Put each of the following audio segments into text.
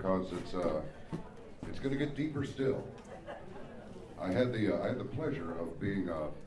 because it's going to get deeper still. I had the pleasure of being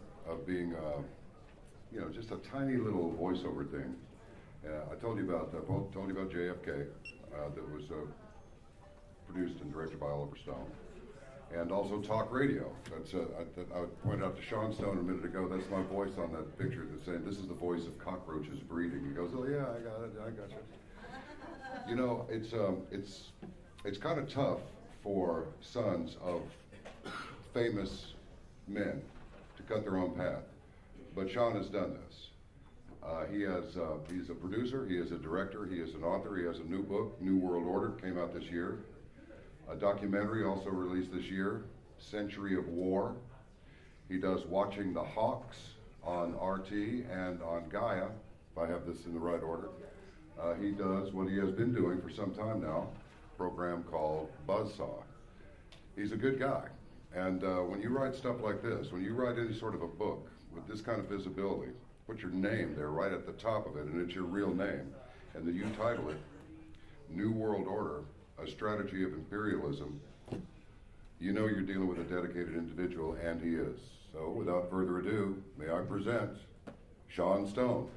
you know, just a tiny little voiceover thing. I told you about JFK, that was produced and directed by Oliver Stone, and also talk radio. That's I pointed out to Sean Stone a minute ago. That's my voice on that picture. That's saying this is the voice of cockroaches breeding. He goes, oh yeah, I got it. I got you. You know, it's kind of tough for sons of famous men to cut their own path, but Sean has done this. He's a producer, he is a director, he is an author, he has a new book, New World Order, came out this year. A documentary also released this year, Century of War. He does Watching the Hawks on RT and on Gaia, if I have this in the right order. He does what he has been doing for some time now, a program called Buzzsaw. He's a good guy. And when you write stuff like this, when you write any sort of a book with this kind of visibility, put your name there right at the top of it, and it's your real name, and then you title it New World Order, A Strategy of Imperialism, you know you're dealing with a dedicated individual, and he is. So without further ado, may I present Sean Stone.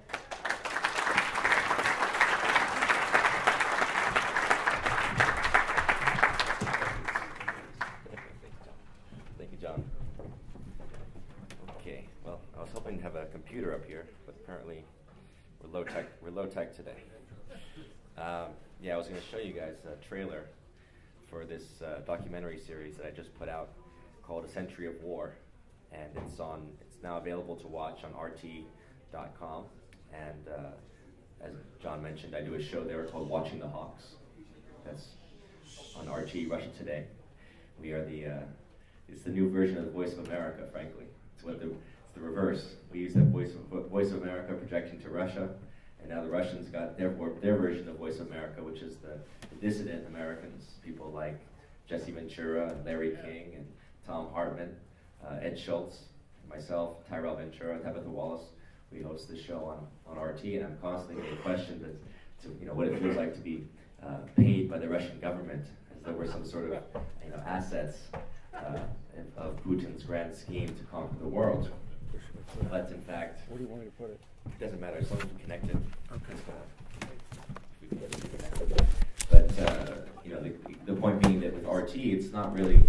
Thank you, John. Okay, well, I was hoping to have a computer up here, but apparently we're low tech today. Yeah, I was going to show you guys a trailer for this documentary series that I just put out called A Century of War, and it's now available to watch on RT.com. And as John mentioned, I do a show there called Watching the Hawks. That's on RT Russia Today. We are it's the new version of the Voice of America, frankly. It's the reverse. We use that Voice of America projecting to Russia, and now the Russians got their version of Voice of America, which is the dissident Americans, people like Jesse Ventura and Larry King and Tom Hartman, Ed Schultz, myself, Tyrell Ventura, Tabitha Wallace. We host this show on RT, and I'm constantly getting questioned as to what it feels like to be paid by the Russian government, as though we're some sort of assets of Putin's grand scheme to conquer the world. But in fact, where do you want me to put it? It doesn't matter as long as we're connected. Okay. But the point being that with RT, it's not really,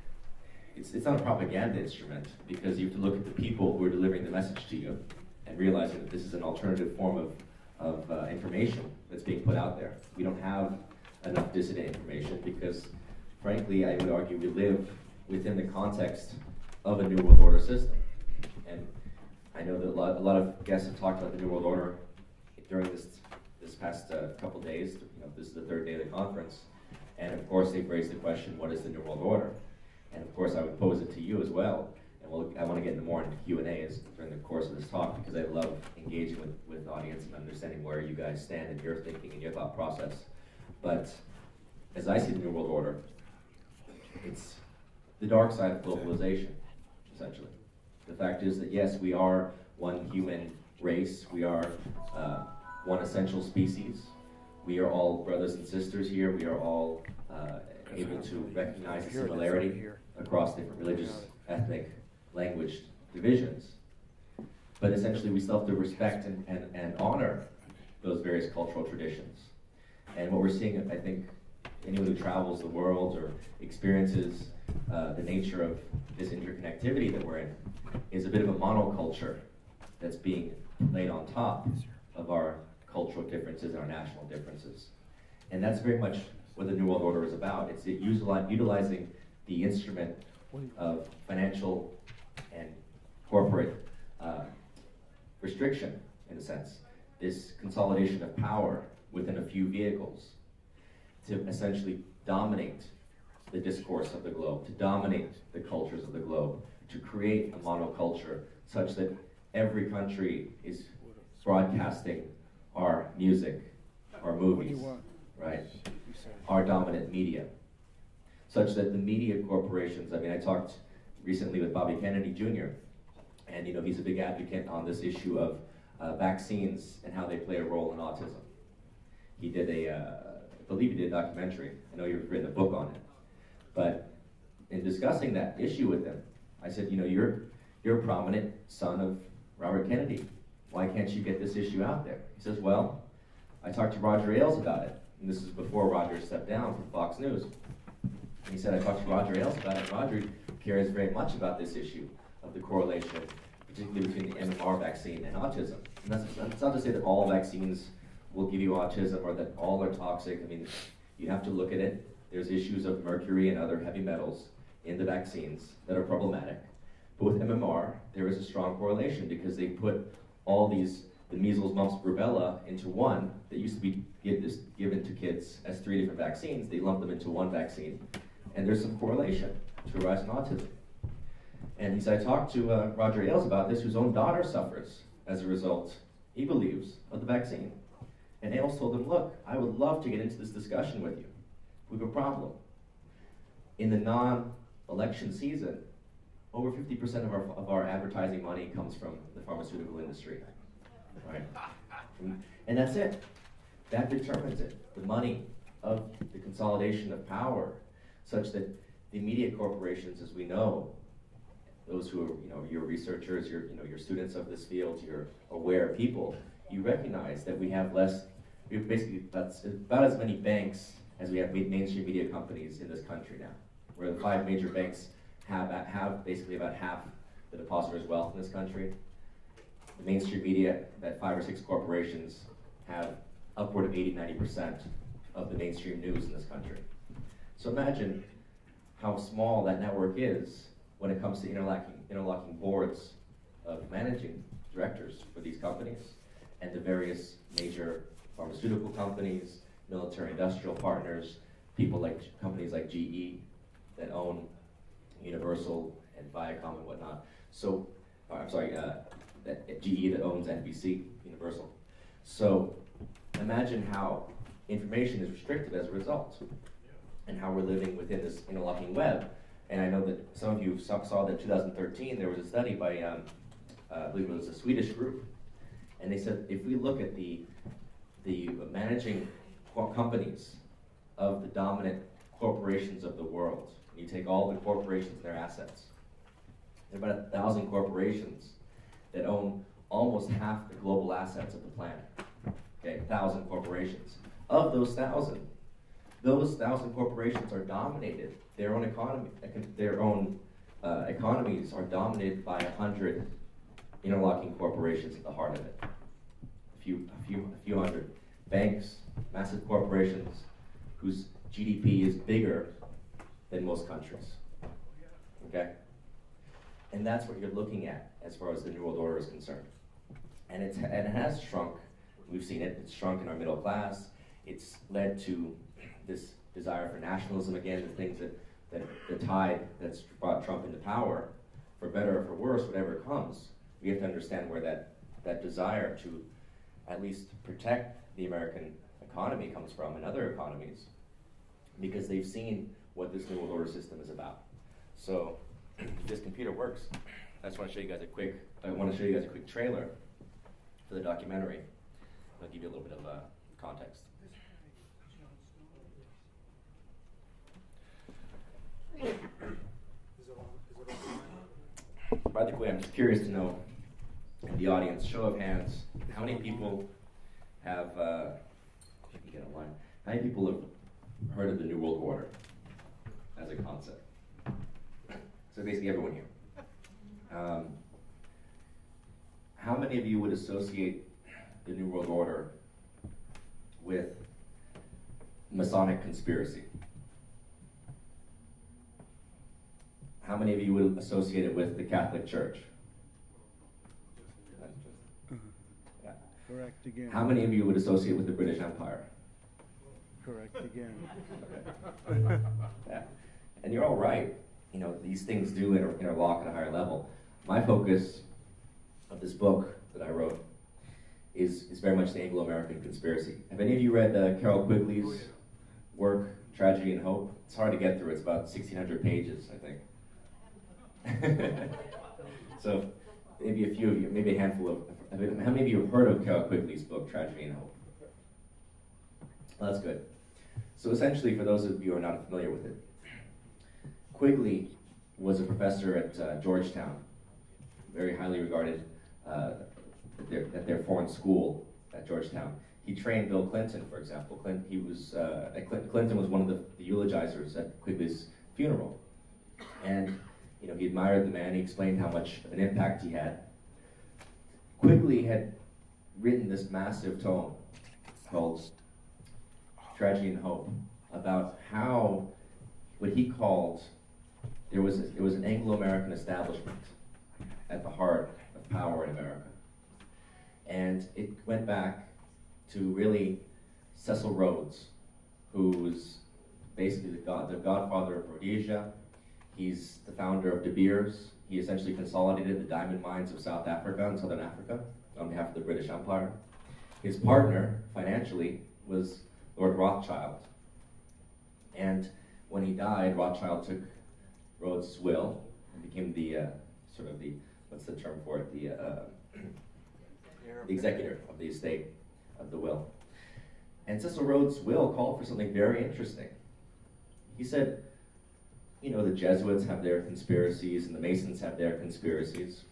it's not a propaganda instrument, because you have to look at the people who are delivering the message to you and realizing that this is an alternative form of information that's being put out there. We don't have enough dissident information because, frankly, I would argue we live within the context of a New World Order system. And I know that a lot of guests have talked about the New World Order during this past couple days. This is the third day of the conference. And of course, they've raised the question, what is the New World Order? And of course, I would pose it to you as well. And I want to get more into Q&As during the course of this talk, because I love engaging with the audience and understanding where you guys stand in your thinking and your thought process. But as I see the New World Order, it's the dark side of globalization, essentially. The fact is that, yes, we are one human race. We are one essential species. We are all brothers and sisters here. We are all able to recognize the similarity across different religious, ethnic, language divisions. But essentially, we still have to respect and honor those various cultural traditions. And what we're seeing, I think, anyone who travels the world or experiences the nature of this interconnectivity that we're in is a bit of a monoculture that's being laid on top of our cultural differences and our national differences. And that's very much what the New World Order is about. It's utilizing the instrument of financial and corporate restriction, in a sense, this consolidation of power within a few vehicles to essentially dominate the discourse of the globe, to dominate the cultures of the globe, to create a monoculture such that every country is broadcasting our music, our movies, right? Our dominant media. Such that the media corporations, I talked recently with Bobby Kennedy Jr., and he's a big advocate on this issue of vaccines and how they play a role in autism. He did I believe you did a documentary. I know you've written a book on it. But in discussing that issue with him, I said, you know, you're a prominent son of Robert Kennedy. Why can't you get this issue out there? He says, well, I talked to Roger Ailes about it. And this is before Roger stepped down from Fox News. And he said, I talked to Roger Ailes about it. Roger cares very much about this issue of the correlation, particularly between the MMR vaccine and autism. And that's not to say that all vaccines will give you autism or that all are toxic. I mean, you have to look at it. There's issues of mercury and other heavy metals in the vaccines that are problematic. But with MMR, there is a strong correlation because they put all these, the measles, mumps, rubella into one that used to be given to kids as 3 different vaccines. They lump them into one vaccine. And there's some correlation to a rise in autism. And he said, I talked to Roger Ailes about this, whose own daughter suffers as a result, he believes, of the vaccine. And Ailes told him, look, I would love to get into this discussion with you. We have a problem. In the non-election season, over 50% of our advertising money comes from the pharmaceutical industry, right? And that's it. That determines it. The money of the consolidation of power, such that the media corporations, as we know, those who are, you know, your researchers, your students of this field, you're aware people, you recognize that we have basically about as many banks as we have mainstream media companies in this country now, where the 5 major banks have basically about half the depositors' wealth in this country. The mainstream media, that 5 or 6 corporations, have upward of 80-90% of the mainstream news in this country. So imagine how small that network is when it comes to interlocking boards of managing directors for these companies and the various major pharmaceutical companies, military industrial partners, companies like GE that own Universal and Viacom and whatnot. So, GE that owns NBC, Universal. So imagine how information is restricted as a result and how we're living within this interlocking web. And I know that some of you saw that in 2013 there was a study by, I believe it was a Swedish group, and they said if we look at the managing companies of the dominant corporations of the world, you take all the corporations and their assets, there are about 1,000 corporations that own almost half the global assets of the planet. Okay, 1,000 corporations. Of those 1,000 corporations are dominated. Their own economies are dominated by 100 interlocking corporations at the heart of it. A few hundred banks, massive corporations whose GDP is bigger than most countries. Okay, and that's what you're looking at as far as the New World Order is concerned. And it has shrunk. We've seen it. It's shrunk in our middle class. It's led to this desire for nationalism again, the things that the tide that's brought Trump into power, for better or for worse, whatever comes. We have to understand where that desire to at least protect the American economy comes from and other economies, because they've seen what this New World Order system is about. So if this computer works, I want to show you guys a quick trailer for the documentary. I'll give you a little bit of context. By the way, I'm just curious to know, in the audience, show of hands, how many people have, if you can get online, how many people have heard of the New World Order as a concept? So basically everyone here. How many of you would associate the New World Order with Masonic conspiracy? How many of you would associate it with the Catholic Church? Yeah. Correct again. How many of you would associate with the British Empire? Correct again. Okay. Yeah. And you're all right. You know, these things do interlock at a higher level. My focus of this book that I wrote is very much the Anglo-American conspiracy. Have any of you read Carroll Quigley's work, Tragedy and Hope? It's hard to get through. It's about 1,600 pages, I think. So maybe a few of you, maybe a handful of, how many of you have heard of Carroll Quigley's book, Tragedy and Hope? Well, that's good. So essentially, for those of you who are not familiar with it, Quigley was a professor at Georgetown, very highly regarded at their foreign school at Georgetown. He trained Bill Clinton, for example. Clinton was one of the eulogizers at Quigley's funeral. And he admired the man. He explained how much of an impact he had. Quigley had written this massive tome called Tragedy and Hope about how, what he called, it was an Anglo-American establishment at the heart of power in America. And it went back to really Cecil Rhodes, who was basically the godfather of Rhodesia. He's the founder of De Beers. He essentially consolidated the diamond mines of South Africa and Southern Africa on behalf of the British Empire. His partner, financially, was Lord Rothschild. And when he died, Rothschild took Rhodes' will and became the what's the term for it? The executor of the estate of the will. And Cecil Rhodes' will called for something very interesting. He said, the Jesuits have their conspiracies and the Masons have their conspiracies.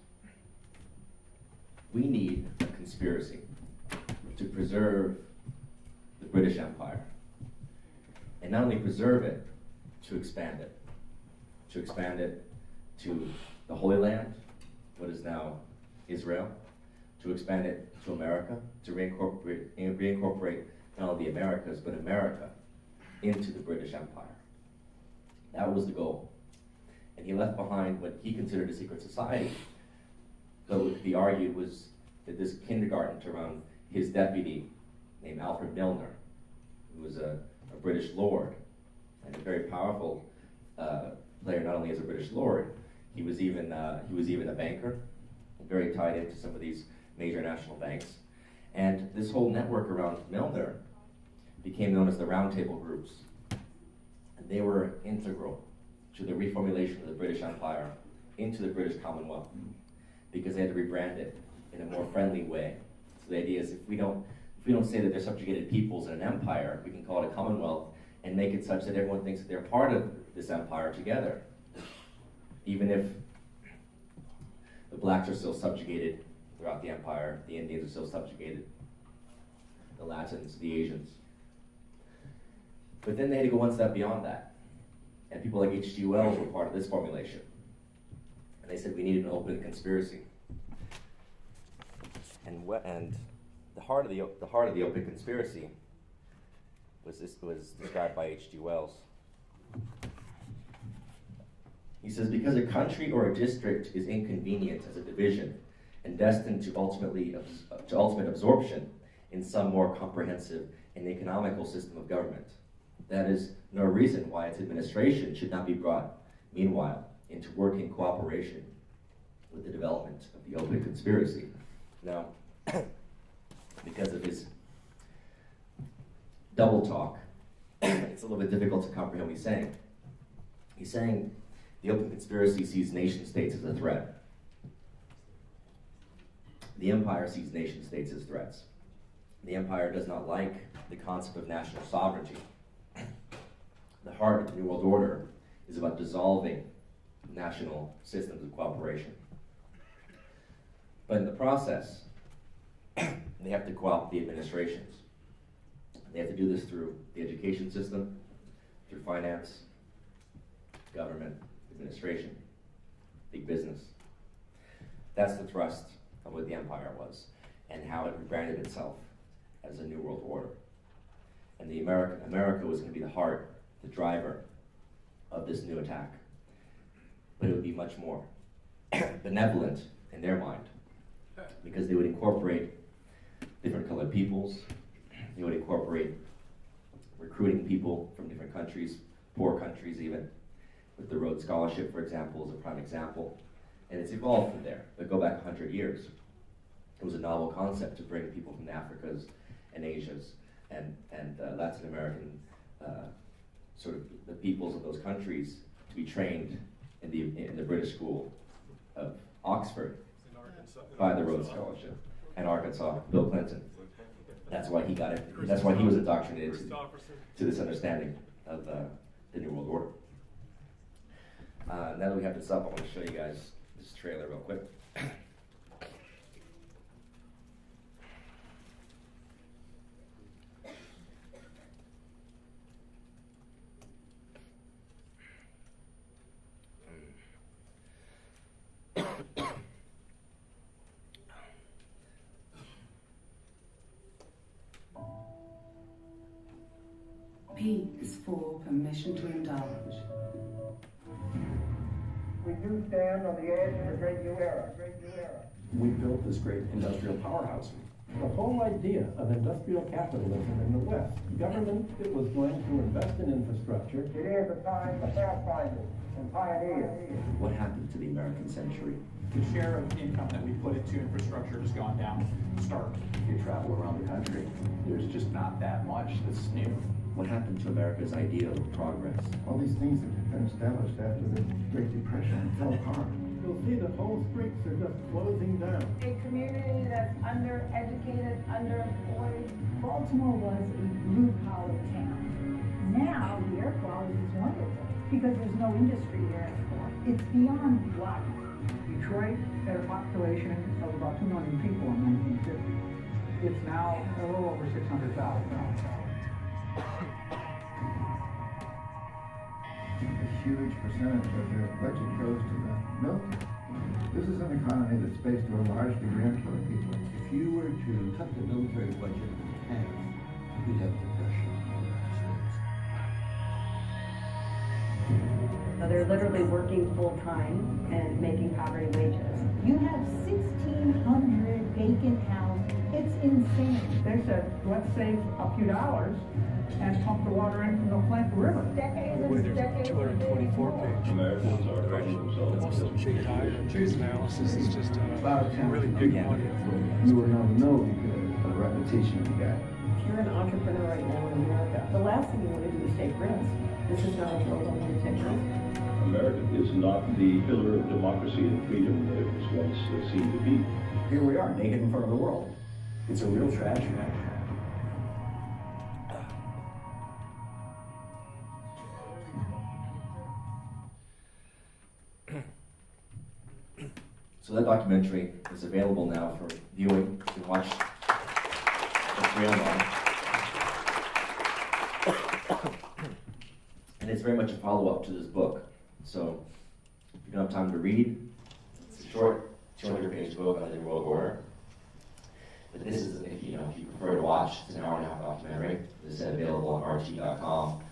We need a conspiracy to preserve the British Empire. And not only preserve it, to expand it. To expand it to the Holy Land, what is now Israel, to expand it to America, to reincorporate not only the Americas, but America into the British Empire. That was the goal. And he left behind what he considered a secret society. So what could be argued was that this kindergarten to run his deputy named Alfred Milner, who was a British lord and a very powerful player, not only as a British lord, he was even a banker, very tied into some of these major national banks. And this whole network around Milner became known as the Round Table Groups. And they were integral to the reformulation of the British Empire into the British Commonwealth, because they had to rebrand it in a more friendly way. So the idea is if we don't say that they're subjugated peoples in an empire, we can call it a Commonwealth and make it such that everyone thinks that they're part of this empire together. Even if the blacks are still subjugated throughout the empire, the Indians are still subjugated, the Latins, the Asians. But then they had to go one step beyond that. And people like H.G. Wells were part of this formulation. And they said we needed an open conspiracy. And the heart of the open conspiracy was described by H.G. Wells. He says, because a country or a district is inconvenient as a division and destined to ultimate absorption in some more comprehensive and economical system of government, that is no reason why its administration should not be brought, meanwhile, into working cooperation with the development of the open conspiracy. Now, because of his double talk, it's a little bit difficult to comprehend what he's saying. He's saying the open conspiracy sees nation states as a threat. The empire sees nation states as threats. The empire does not like the concept of national sovereignty. The heart of the New World Order is about dissolving national systems of cooperation. But in the process, they have to co-opt the administrations. They have to do this through the education system, through finance, government, administration, big business. That's the thrust of what the empire was and how it rebranded itself as a New World Order. And America was going to be the heart, the driver of this new attack. But it would be much more benevolent in their mind, because they would incorporate different colored peoples. They would incorporate recruiting people from different countries, poor countries even, with the Rhodes Scholarship, for example, is a prime example. And it's evolved from there. But go back 100 years. It was a novel concept to bring people from the Africas and Asias and Latin American, sort of the peoples of those countries, to be trained in the British School of Oxford by the Rhodes Scholarship, and Arkansas, Bill Clinton. That's why he got it. That's why he was indoctrinated to this understanding of the New World Order. Now that we have this up, I want to show you guys this trailer real quick. P is for permission to indulge. We do stand on the edge of a great new era. We built this great industrial powerhouse. The whole idea of industrial capitalism in the West, government that was going to invest in infrastructure. It is a time for pathfinders and pioneers. What happened to the American century? The share of income that we put into infrastructure has gone down stark. If you travel around the country, there's just not that much that's new. What happened to America's ideal of progress? All these things that have been established after the Great Depression fell apart. You'll see that whole streets are just closing down. A community that's undereducated, underemployed. Baltimore was a blue-collar town. Now the air quality is wonderful because there's no industry there anymore. It's beyond life. Detroit had a population of about 2 million people in 1950. It's now a little over 600,000. A huge percentage of their budget goes to the military. This is an economy that's based to a large degree on killing people. If you were to cut the military budget in half, you'd have depression. So they're literally working full-time and making poverty wages. You have 1,600 vacant houses. It's insane. They said, let's save a few dollars and pump the water in from the Flint River. Decades and decades. 224 page. Americans are writing themselves. Big tire analysis is just About a really big one. You will never know because of the reputation you got. If you're an entrepreneur right now in America, the last thing you want to do is take risks. This is not a world where you take risks. America is not the pillar of democracy and freedom that it was once seen to be. Here we are, naked in front of the world. It's a real tragedy. So that documentary is available now for viewing. You can watch the trailer. And it's very much a follow-up to this book. So if you don't have time to read, it's a short 200-page book on the New World Order. But this is, if you prefer to watch, it's an hour-and-a-half documentary. This is available on RT.com.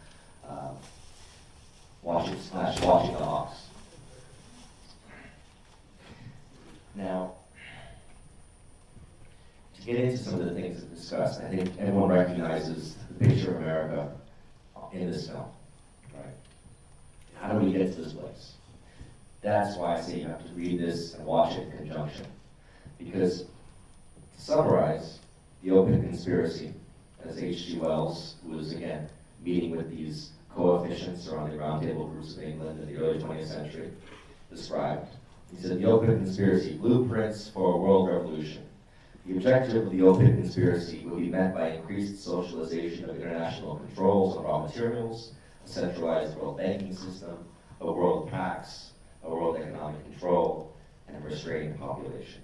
Watch it / Watching the Hawks. Now, to get into some of the things that discussed, I think everyone recognizes the picture of America in this film, right? How do we get to this place? That's why I say you have to read this and watch it in conjunction. Because, to summarize, the open conspiracy, as H.G. Wells, who was, again, meeting with these coefficients around the Round Table groups of England in the early 20th century, described. He said, the open conspiracy, blueprints for a world revolution. The objective of the open conspiracy will be met by increased socialization of international controls on raw materials, a centralized world banking system, a world tax, a world economic control, and a restrained population.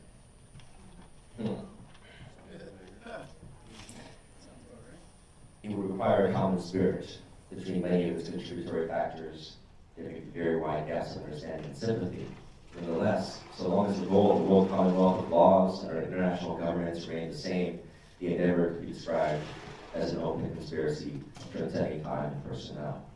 It would require a common spirit between many of its contributory factors. There may be very wide gaps of understanding and sympathy. Nonetheless, so long as the goal of the World Commonwealth of Laws and our international governments remain the same, the endeavor could be described as an open conspiracy transcending time and personnel.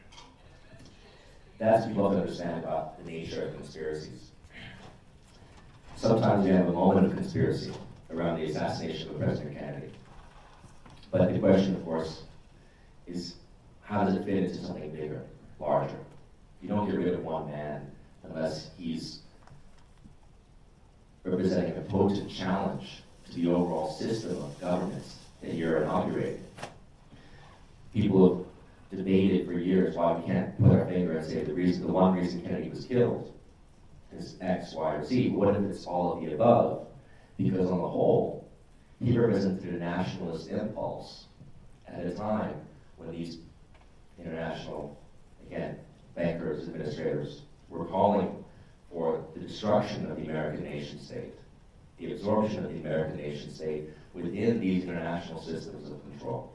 That's what we love to understand about the nature of conspiracies. Sometimes we have a moment of conspiracy around the assassination of a president candidate. But the question, of course, is how does it fit into something bigger, larger? You don't get rid of one man unless he's representing a potent challenge to the overall system of governance that you're inaugurating. People have debated for years why we can't put our finger and say the one reason Kennedy was killed is X, Y, or Z. What if it's all of the above? Because on the whole, he represented a nationalist impulse at a time when these international, again, bankers, administrators, were calling for the destruction of the American nation state, the absorption of the American nation state within these international systems of control.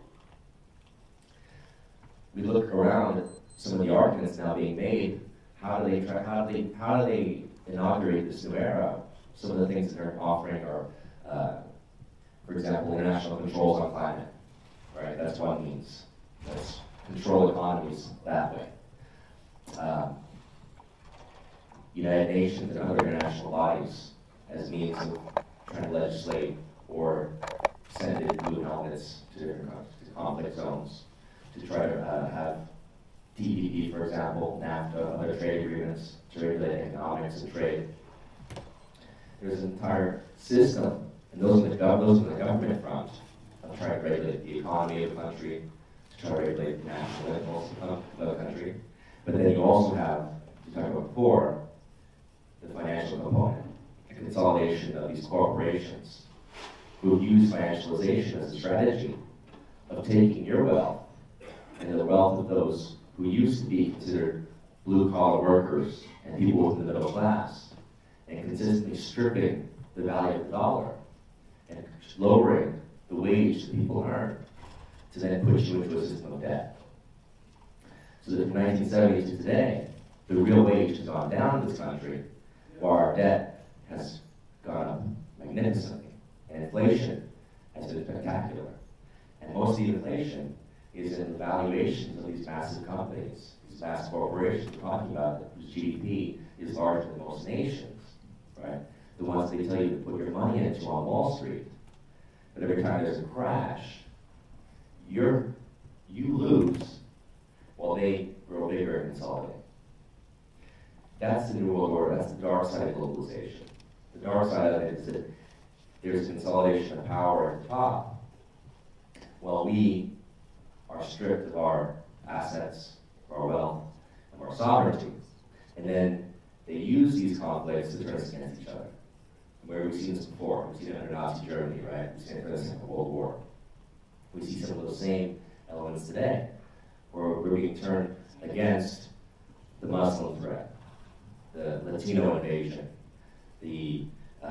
We look around at some of the arguments now being made. How do they inaugurate this new era? Some of the things that they're offering are, for example, international controls on climate. Right, that's one means. Let's control economies that way. United Nations and other international bodies as means of trying to legislate or send in blue helmets to different conflict zones to try to have TPP, for example, NAFTA, other trade agreements to regulate economics and trade. There's an entire system, and those on the government front, of trying to regulate the economy of the country, to try to regulate the national impulse of the country. But then you also have, we talked about before, the financial component, the consolidation of these corporations who use financialization as a strategy of taking your wealth and the wealth of those who used to be considered blue-collar workers and people within the middle class, and consistently stripping the value of the dollar and lowering the wage that people earn to then put you into a system of debt. So that from 1970s to today, the real wage has gone down in this country, while our debt has gone up magnificently, and inflation has been spectacular. And most of the inflation is in the valuations of these massive companies, these massive corporations we're talking about, whose GDP is larger than most nations, right? The ones they tell you to put your money into on Wall Street. But every time there's a crash, you lose while they grow bigger and consolidate. That's the New World Order. That's the dark side of globalization. The dark side of it is that there's consolidation of power at the top, while we are stripped of our assets, of our wealth, of our sovereignty. And then they use these conflicts to turn us against each other. Where we've seen this before. We've seen it under Nazi Germany, right? We've seen it for the Second World War. We see some of those same elements today, where we're being turned against the Muslim threat, the Latino invasion, the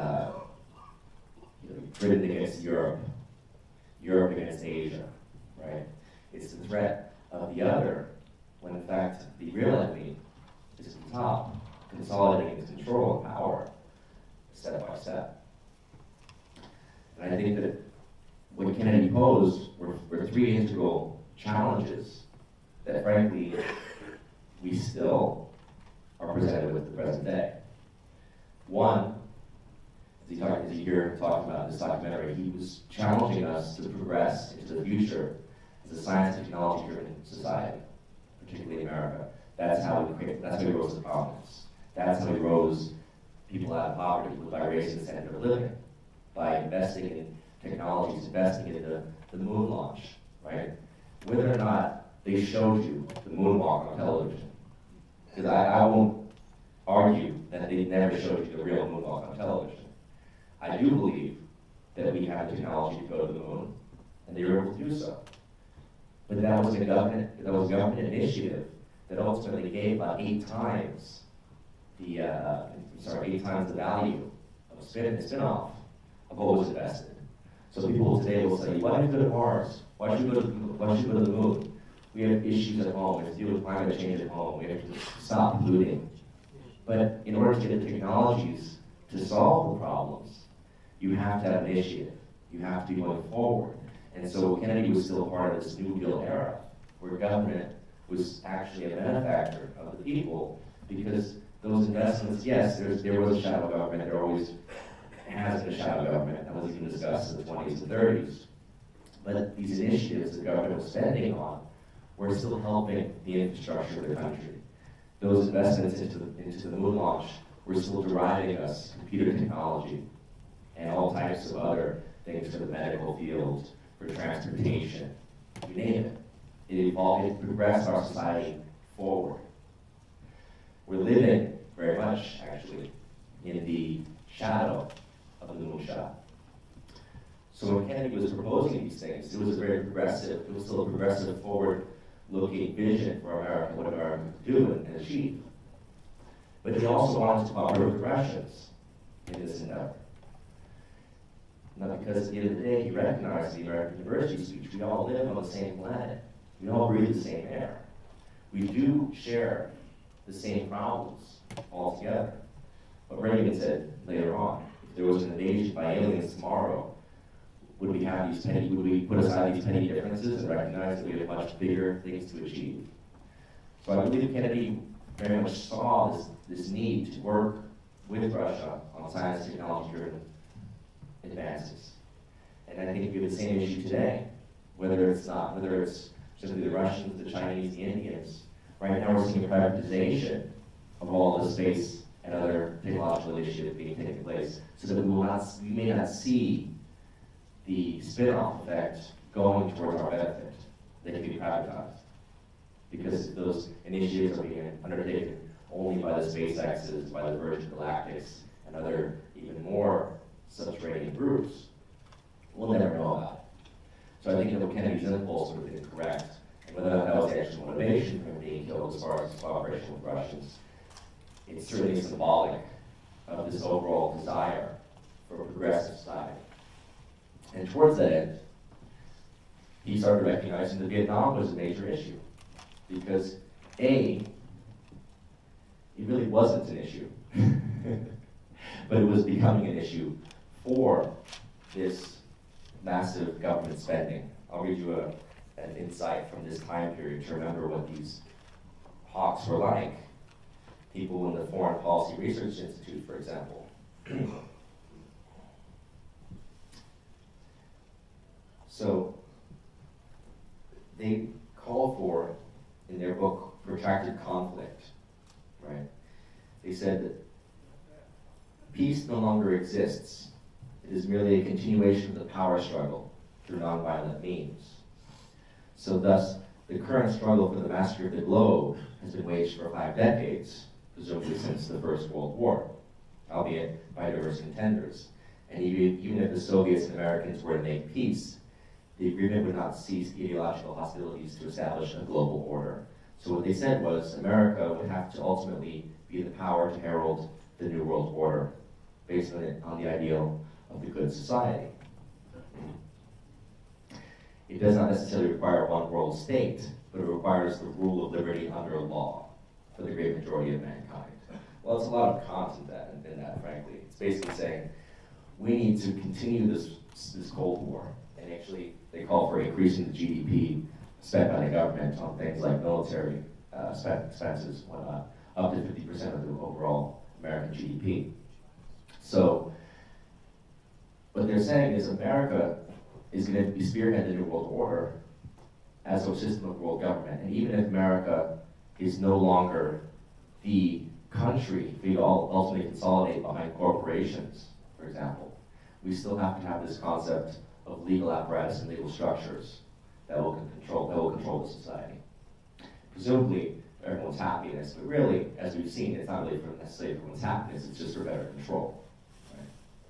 Britain against Europe, Europe against Asia, right? It's the threat of the other, when in fact the real enemy is at the top, consolidating control and power step by step. And I think that what Kennedy posed were three integral challenges that frankly we still are presented with the present day. One, as you hear him talking about in this documentary, he was challenging us to progress into the future as a science and technology-driven society, particularly America. That's how we rose to prominence. That's how we rose people out of poverty, by raising the standard of living, by investing in technologies, investing in the moon launch, right? Whether or not they showed you the moonwalk on television, because I won't argue that they never showed you the real moonwalk on television. I do believe that we have the technology to go to the moon, and they were able to do so. But that was a government initiative that ultimately gave about 8 times the value of a spin-off of what was invested. So people today will say, why did you go to Mars? Why should you go to the moon? We have issues at home. We have to deal with climate change at home. We have to stop polluting. But in order to get the technologies to solve the problems, you have to have an initiative. You have to be going forward. And so Kennedy was still part of this New Deal era, where government was actually a benefactor of the people, because those investments, yes, there was a shadow government. There always has been a shadow government. That was even discussed in the 20s and 30s. But these initiatives the government was spending on were still helping the infrastructure of the country. Those investments into the moon launch were still deriving us computer technology and all types of other things for the medical field, for transportation, you name it. It evolved, it progressed our society forward. We're living very much, actually, in the shadow of the moonshot. So when Kennedy was proposing these things, it was it was still a progressive, forward-looking vision for America, what America could do and achieve. But he also wanted to offer progressions in this endeavor. Not because at the end of the day, he recognized the American University speech. We all live on the same planet. We all breathe the same air. We do share the same problems altogether. But Reagan said later on, if there was an invasion by aliens tomorrow, would we put aside these petty differences and recognize that we have much bigger things to achieve? So I believe Kennedy very much saw this need to work with Russia on science and technology-driven advances. And I think we have the same issue today, whether it's simply the Russians, the Chinese, the Indians. Right now we're seeing a privatization of all the space and other technological initiatives being taken place, so that we may not see the spin-off effect going towards our benefit. They can be privatized. Because those initiatives are being undertaken only by the SpaceXs, by the Virgin Galactics, and other even more subterranean groups. We'll never know about it. So I think that Kennedy's impulse would have been correct, and whether that was the actual motivation for him being killed as far as his cooperation with Russians, it's certainly symbolic of this overall desire for a progressive society. And towards that end, he started recognizing that Vietnam was a major issue. Because it really wasn't an issue, but it was becoming an issue for this massive government spending. I'll read you an insight from this time period to remember what these hawks were like. People in the Foreign Policy Research Institute, for example. So they call for, in their book, Protracted Conflict, right? They said that peace no longer exists. It is merely a continuation of the power struggle through nonviolent means. So thus, the current struggle for the mastery of the globe has been waged for 5 decades, presumably since the First World War, albeit by diverse contenders. And even if the Soviets and Americans were to make peace, the agreement would not cease ideological hostilities to establish a global order. So what they said was America would have to ultimately be the power to herald the New World Order, based on the ideal of the good society. It does not necessarily require one world state, but it requires the rule of liberty under law for the great majority of mankind. Well, it's a lot of content in that, frankly. It's basically saying we need to continue this Cold War, and actually they call for increasing the GDP spent by the government on things like military expenses, whatnot, up to 50% of the overall American GDP. So what they're saying is America is going to be spearheading the New World Order as a system of world government. And even if America is no longer the country, we all ultimately consolidate behind corporations, for example, we still have to have this concept of legal apparatus and legal structures that will control the society. Presumably, everyone's happiness, but really, as we've seen, it's not really necessarily everyone's happiness, it's just for better control. Right?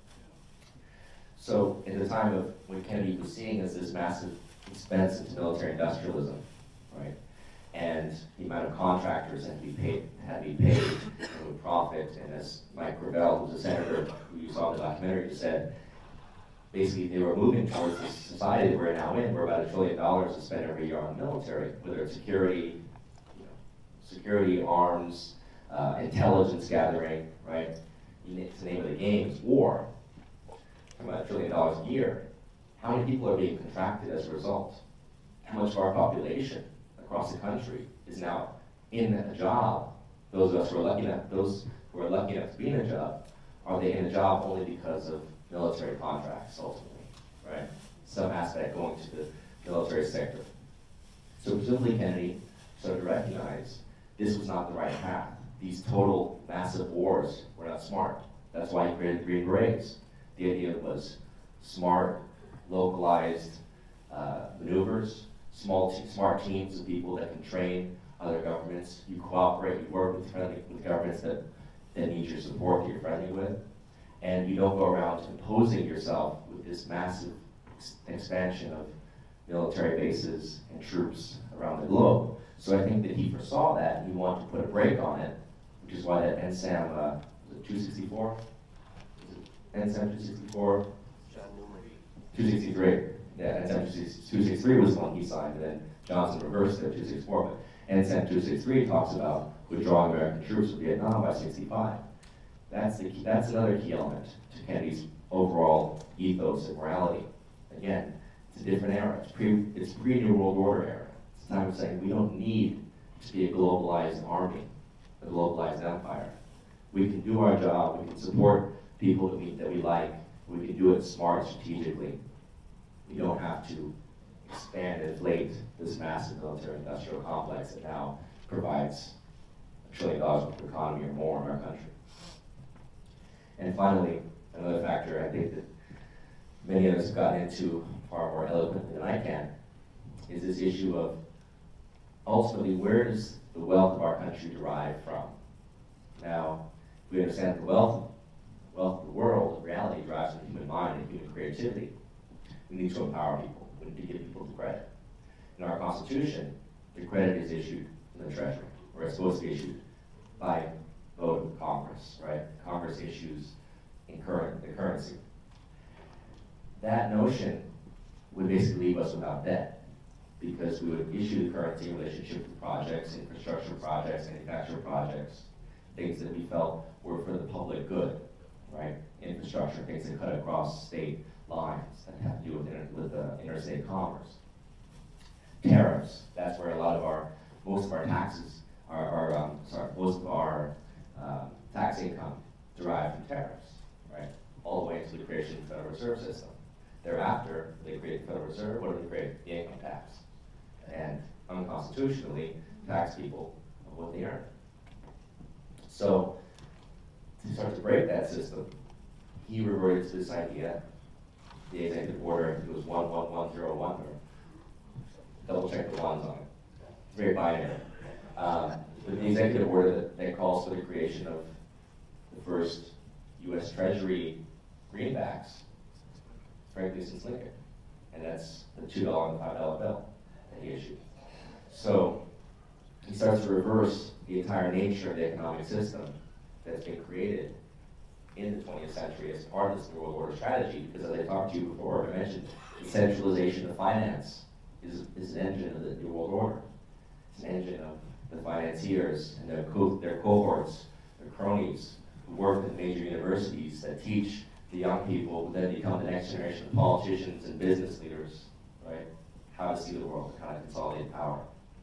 So, at the time of when Kennedy was seeing as this massive expense into military industrialism, right, and the amount of contractors that had to be paid and would profit, and as Mike Gravel, who's a senator who you saw in the documentary, said, basically they were moving towards this society that we're now in, where about $1 trillion to spend every year on the military, whether it's security, arms, intelligence gathering, right? It's the name of the game, it's war. About $1 trillion a year. How many people are being contracted as a result? How much of our population across the country is now in a job? Those of us who are lucky enough, to be in a job, are they in a job only because of military contracts ultimately, right? Some aspect going to the military sector. So presumably Kennedy started to recognize this was not the right path. These total massive wars were not smart. That's why he created the Green Berets. The idea was smart, localized maneuvers, smart teams of people that can train other governments. You cooperate, you work with governments that need your support, that you're friendly with, and you don't go around imposing yourself with this massive expansion of military bases and troops around the globe. So I think that he foresaw that, and he wanted to put a brake on it, which is why that NSAM, was it 264? NSAM 264? 263. Yeah, NSAM 263 was the one he signed, and then Johnson reversed it, 264. But NSAM 263 talks about withdrawing American troops from Vietnam by 65. That's another key element to Kennedy's overall ethos and morality. Again, it's a different era. It's pre-New World Order era. It's time of saying we don't need to be a globalized army, a globalized empire. We can do our job. We can support people that we like. We can do it smart, strategically. We don't have to expand and inflate this massive military-industrial complex that now provides $1 trillion worth of economy or more in our country. And finally, another factor I think that many of us have gotten into far more eloquently than I can is this issue of ultimately where does the wealth of our country derive from? Now, if we understand the wealth of the world, reality derives from the human mind and human creativity. We need to empower people. We need to give people the credit. In our Constitution, the credit is issued from the Treasury, or it's supposed to be issued by vote of Congress, right? Congress issues the currency. That notion would basically leave us without debt, because we would issue the currency in relationship to projects, infrastructure projects, manufacturing projects, things that we felt were for the public good, right? Infrastructure, things that cut across state lines that have to do with interstate commerce. Tariffs, that's where most of our taxes most of our tax income derived from tariffs, right? All the way into the creation of the Federal Reserve System. Thereafter, they create the Federal Reserve. What do they create? The income tax. And unconstitutionally tax people of what they earn. So, to start to break that system, he reverted to this idea, the executive order, I think it was 11101, or double check the ones on it. It's very binary. But the executive order that calls for the creation of the first U.S. Treasury greenbacks, frankly, since Lincoln. And that's the $2 and $5 bill that he issued. So he starts to reverse the entire nature of the economic system that's been created in the 20th century as part of this New World Order strategy, because as I talked to you before, I mentioned the centralization of finance is an engine of the New World Order. It's an engine of the financiers and their cohorts, their cronies, who work in major universities that teach the young people who then become the next generation of politicians and business leaders, right? How to see the world, how to consolidate power.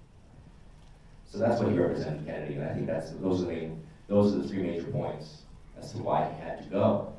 So that's what he represented, Kennedy, and I think those are the three major points as to why he had to go.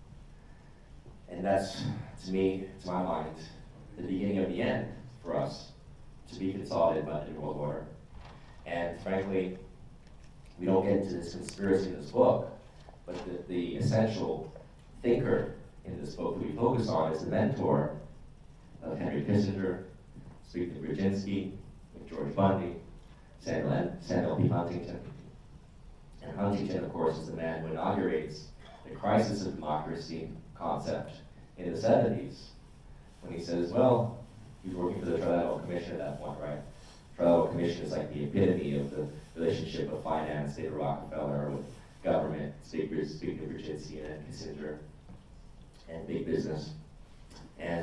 And that's, to me, to my mind, the beginning of the end for us to be consolidated by the New World Order. And frankly, we don't get into this conspiracy in this book, but the essential thinker in this book that we focus on is the mentor of Henry Kissinger, speaking of Brzezinski, George Bundy, Samuel P. Huntington. And Huntington, of course, is the man who inaugurates the crisis of democracy concept in the 70s, when he says, well, he was working for the Trilateral Commission at that point, right? Trilateral Commission is like the epitome of the relationship of finance, David Rockefeller, with government, speaking of Brzezinski and Kissinger, and big business. And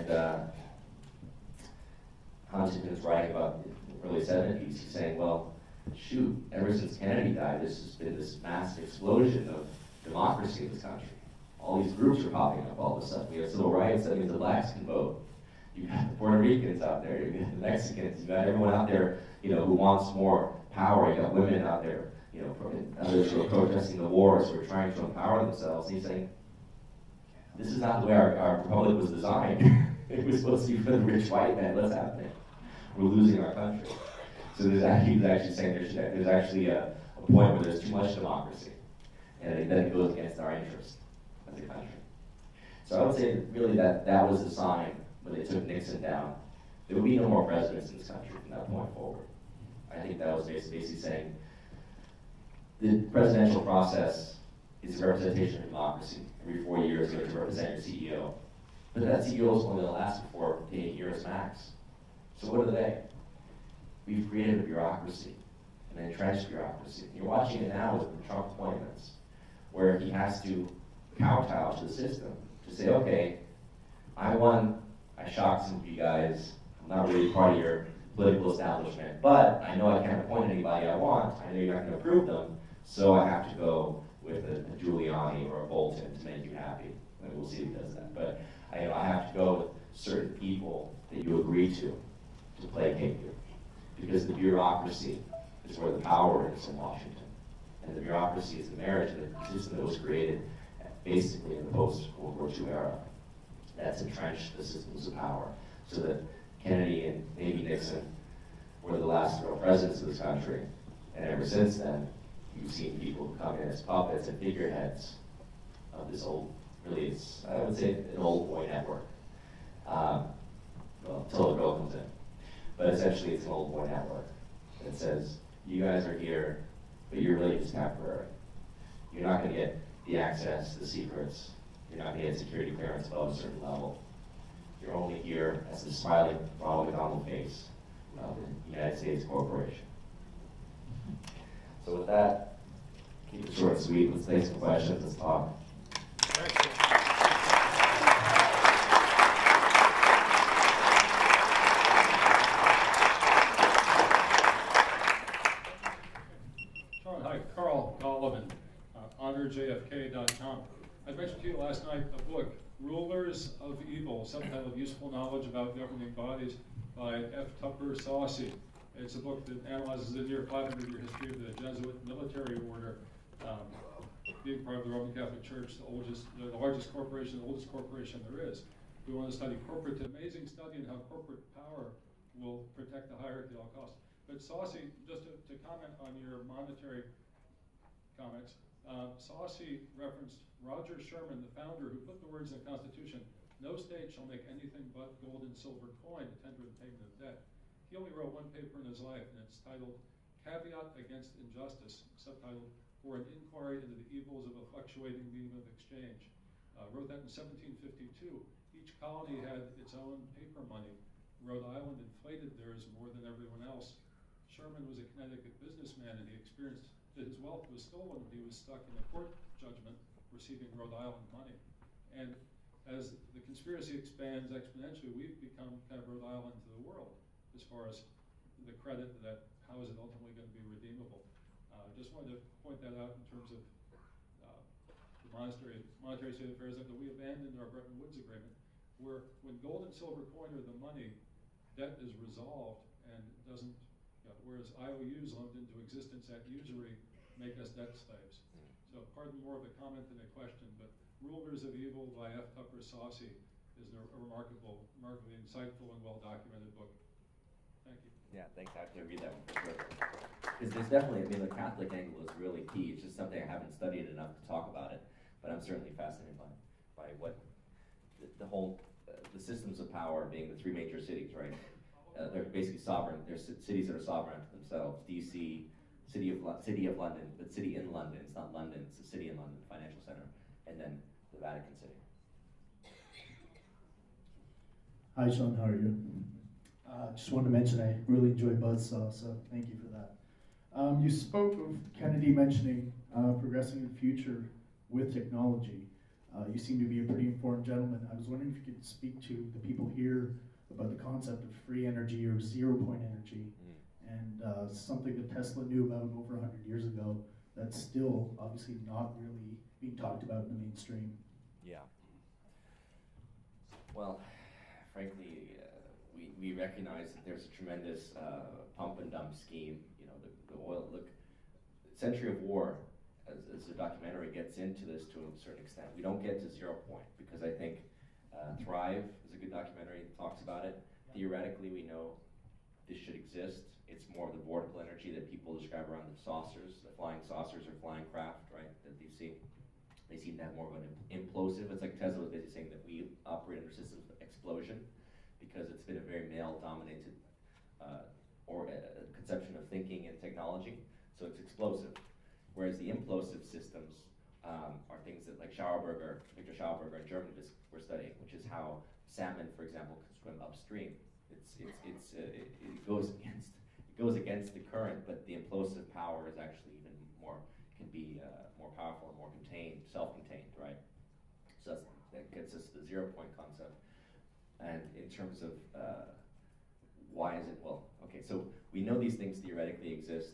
Huntington's writing about the early 70s. He's saying, well, shoot, ever since Kennedy died, there's just been this massive explosion of democracy in this country. All these groups are popping up all of a sudden. We have civil rights, that means the blacks can vote. You got the Puerto Ricans out there, you got the Mexicans, you got everyone out there, who wants more power. You got women out there, others who are protesting the wars, who are trying to empower themselves. And he's saying, this is not the way our republic was designed. It was supposed to be for the rich white man. What's happening? We're losing our country. So he's actually saying there's actually a point where there's too much democracy, and then it goes against our interest as a country. So I would say that really that was the sign when they took Nixon down. There would be no more presidents in this country from that point forward. I think that was basically saying the presidential process is a representation of democracy. Every 4 years, you have to represent your CEO. But that CEO is only going to last for 8 years max. So what are they? We've created a bureaucracy, an entrenched bureaucracy. You're watching it now with the Trump appointments, where he has to kowtow to the system to say, okay, I won, I shocked some of you guys, I'm not really part of your political establishment, but I know I can't appoint anybody I want, I know you're not going to approve them, so I have to go with a Giuliani or a Bolton to make you happy. And we'll see if he does that. But I have to go with certain people that you agree to placate you. Because the bureaucracy is where the power is in Washington. And the bureaucracy is the marriage of the system that was created basically in the post-World War II era. That's entrenched the systems of power. So that Kennedy and maybe Nixon were the last real presidents of this country. And ever since then, you've seen people come in as puppets and figureheads of this old, really, it's, I would say, an old boy network. Well, until the girl comes in. But essentially, it's an old boy network that says, you guys are here, but you're really just temporary. You're not going to get the access to the secrets. You're not going to get security clearance above a certain level. You're only here as the smiling Ronald McDonald face of the United States corporation. So with that, keep it short and sweet. Let's take some questions. Let's talk. Hi, Carl Gollivan, honorjfk.com. I mentioned to you last night a book, Rulers of Evil, subtitled Useful Knowledge About Governing Bodies by F. Tupper Saucy. It's a book that analyzes the near 500-year history of the Jesuit military order, being part of the Roman Catholic Church, the largest corporation, the oldest corporation there is. We want to study corporate, amazing study in how corporate power will protect the hierarchy at all costs. But Saucy, just to comment on your monetary comments, Saucy referenced Roger Sherman, the founder, who put the words in the Constitution, "No state shall make anything but gold and silver coin to tender the payment of debt." He only wrote one paper in his life, and it's titled Caveat Against Injustice, subtitled For an Inquiry into the Evils of a Fluctuating Medium of Exchange. Wrote that in 1752. Each colony had its own paper money. Rhode Island inflated theirs more than everyone else. Sherman was a Connecticut businessman, and he experienced that his wealth was stolen when he was stuck in a court judgment receiving Rhode Island money. And as the conspiracy expands exponentially, we've become kind of Rhode Island to the world as far as the credit that how is it ultimately going to be redeemable. Just wanted to point that out in terms of the monetary state of affairs that we abandoned our Bretton Woods agreement, where when gold and silver coin are the money, debt is resolved and doesn't, whereas IOUs lumped into existence at usury make us debt slaves. So pardon more of a comment than a question, but Rulers of Evil by F. Tupper Saucy is a remarkably insightful and well-documented book. Thank you. Yeah, thanks. I have to read that one for sure. Because there's definitely, I mean, the Catholic angle is really key. It's just something I haven't studied enough to talk about it, but I'm certainly fascinated by what the whole, the systems of power being the three major cities, right? They're basically sovereign. They're cities that are sovereign to themselves. D.C., City of London, but city in London. It's not London, it's the city in London, financial center, and then the Vatican City. Hi, Sean, how are you? Just wanted to mention I really enjoy Buzzsaw, so thank you for that. You spoke of Kennedy mentioning progressing in the future with technology. You seem to be a pretty informed gentleman. I was wondering if you could speak to the people here about the concept of free energy or zero-point energy, and something that Tesla knew about over 100 years ago that's still obviously not really being talked about in the mainstream. Yeah. Well, frankly, we recognize that there's a tremendous pump and dump scheme. You know, the oil, look, Century of War, as the documentary gets into this to a certain extent. We don't get to 0 point because I think Thrive is a good documentary that talks about it. Theoretically, we know this should exist. It's more of the vortical energy that people describe around the saucers, the flying saucers or flying craft, right, that you see. They seem to have more of an implosive. It's like Tesla was basically saying that we operate under systems of explosion because it's been a very male-dominated conception of thinking and technology, so it's explosive. Whereas the implosive systems are things that like Schauberger, Victor Schauberger in Germany were studying, which is how salmon, for example, can swim upstream. It goes against the current, but the implosive power is actually even more, can be more powerful and more contained, self-contained, right? So that gets us to the 0 point concept. And in terms of why is it, well, okay, so we know these things theoretically exist.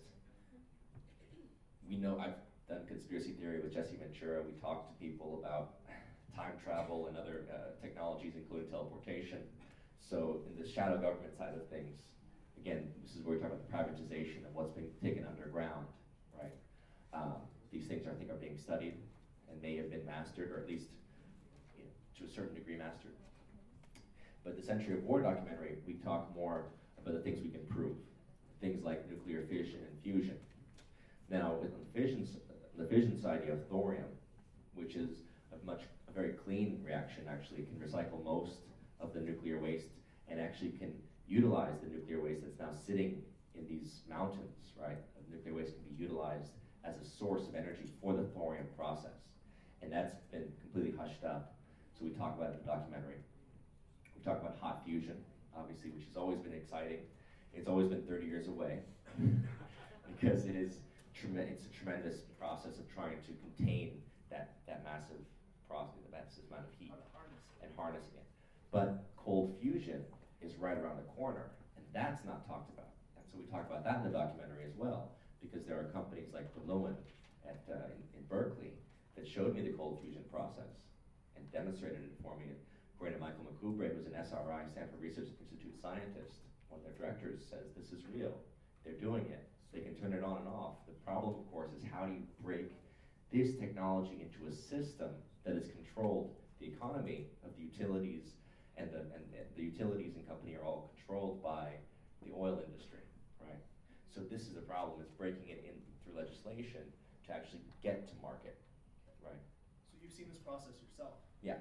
We know, I've done conspiracy theory with Jesse Ventura. We talked to people about time travel and other technologies, including teleportation. So in the shadow government side of things, again, this is where we talk about the privatization of what's being taken underground, right? These things, I think, are being studied and may have been mastered, or at least to a certain degree mastered. But the Century of War documentary, we talk more about the things we can prove, things like nuclear fission and fusion. Now, with the fission side, you have thorium, which is a very clean reaction. Actually, it can recycle most of the nuclear waste and actually can utilize the nuclear waste that's now sitting in these mountains, right? The nuclear waste can be utilized as a source of energy for the thorium process. And that's been completely hushed up. So we talk about it in the documentary. We talk about hot fusion, obviously, which has always been exciting. It's always been 30 years away because it's a tremendous process of trying to contain that massive process, the massive amount of heat and harnessing it. But cold fusion is right around the corner, and that's not talked about. And so we talk about that in the documentary as well, because there are companies like Berlin in Berkeley that showed me the cold fusion process and demonstrated it for me. According to Michael McCoubrey, who's an SRI, Stanford Research Institute scientist, one of their directors says, this is real. They're doing it. They can turn it on and off. The problem, of course, is how do you break this technology into a system that has controlled the economy of the utilities, and the utilities and company are all controlled by the oil industry, right? So this is a problem. It's breaking it in through legislation to actually get to market, right? So you've seen this process yourself? Yeah.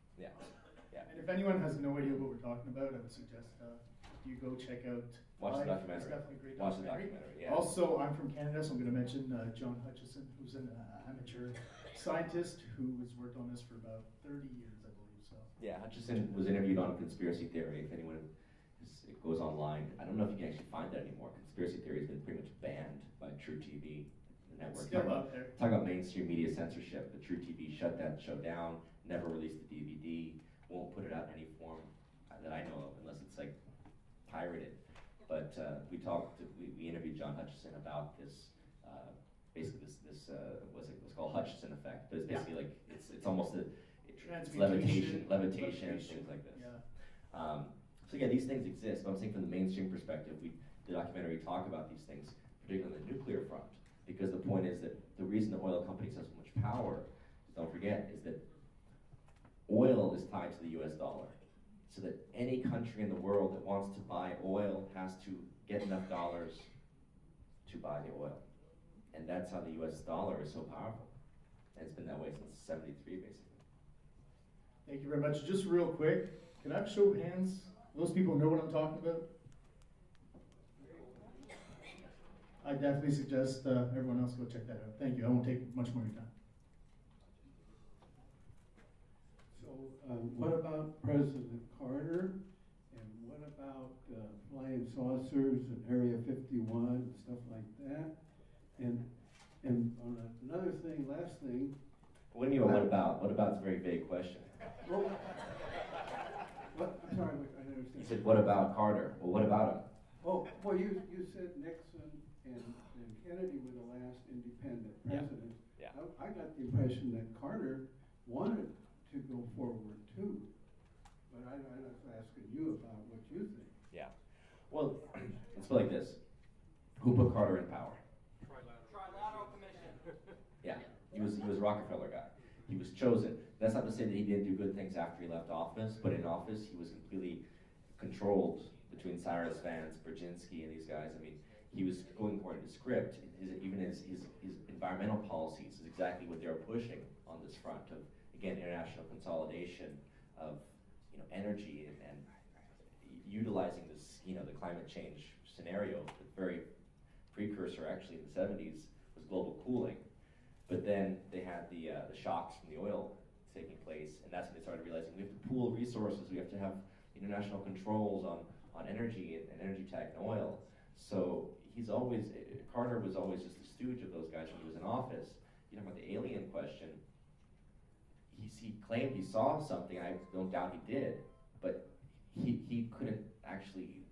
And if anyone has no idea what we're talking about, I would suggest you go check out. Watch the documentary. It's definitely a great Watch the documentary. documentary. Yeah. Also, I'm from Canada, so I'm going to mention John Hutchison, who's an amateur scientist who has worked on this for about 30 years, I believe. So. Yeah, Hutchison was interviewed on conspiracy theory. If anyone it goes online, I don't know if you can actually find that anymore. Conspiracy theory has been pretty much banned by True TV, the network. Still out there. Talk about mainstream media censorship. The True TV shut that show down. Never released the DVD. Won't put it out in any form that I know of, unless it's like pirated. But we interviewed John Hutchison about this. Basically, this was called Hutchison effect. But it's basically like it's almost it's levitation, things like this. Yeah. So yeah, these things exist. But I'm saying from the mainstream perspective, the documentary talk about these things, particularly on the nuclear front, because the point is that the reason the oil companies have so much power, don't forget, is that oil is tied to the US dollar. So that any country in the world that wants to buy oil has to get enough dollars to buy the oil. And that's how the US dollar is so powerful. And it's been that way since 73, basically. Thank you very much. Just real quick, can I have a show of hands? Those people know what I'm talking about? I definitely suggest everyone else go check that out. Thank you. I won't take much more of your time. So what about President Carter? And what about flying saucers and Area 51 and stuff like that? And on another thing, last thing. What do you mean, what about? What about's a very vague question. Well, what? I'm sorry, I didn't understand. You said, what about Carter? Well, what about him? Oh, well, you said Nixon and Kennedy were the last independent presidents. Yeah. I got the impression that Carter wanted to go forward too. But I'm asking you about what you think. Yeah. Well, let's put it like this. Who put Carter in power? Trilateral Commission. Yeah. He was a Rockefeller guy. He was chosen. That's not to say that he didn't do good things after he left office, but in office he was completely controlled between Cyrus Vance, Brzezinski, and these guys. I mean, he was going according to script. Even his environmental policies is exactly what they were pushing on this front of, again, international consolidation of energy and utilizing this, the climate change scenario. The very precursor, actually, in the 70s was global cooling. But then they had the shocks from the oil taking place, and that's when they started realizing we have to pool resources, we have to have international controls on energy and energy tech and oil. So Carter was always just a stooge of those guys when he was in office. You know, about the alien question, he claimed he saw something, I don't doubt he did, but he couldn't actually,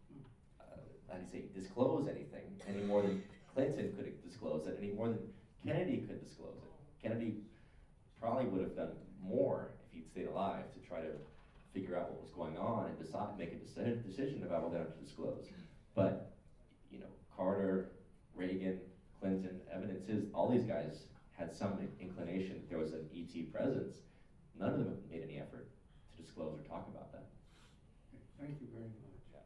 disclose anything any more than Clinton could disclose it, any more than Kennedy could disclose it. Kennedy probably would have done more if he'd stayed alive to try to figure out what was going on and make a decision about what they have to disclose. But, you know, Carter, Reagan, Clinton, evidence is all these guys had some inclination that there was an ET presence. None of them have made any effort to disclose or talk about that. Thank you very much.